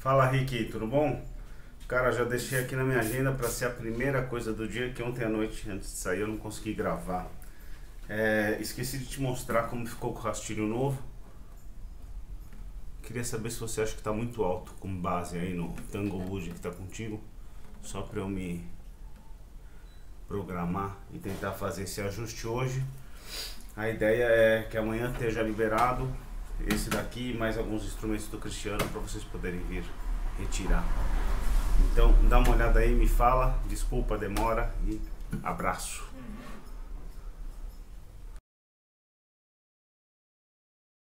Fala, Rick, tudo bom? Cara, já deixei aqui na minha agenda para ser a primeira coisa do dia, que ontem à noite, antes de sair, eu não consegui gravar. Esqueci de te mostrar como ficou com o rastilho novo. Queria saber se você acha que está muito alto com base aí no Tanglewood que está contigo, só para eu me programar e tentar fazer esse ajuste hoje. A ideia é que amanhã esteja liberado esse daqui e mais alguns instrumentos do Cristiano para vocês poderem vir retirar. Então dá uma olhada aí, me fala, desculpa a demora e abraço.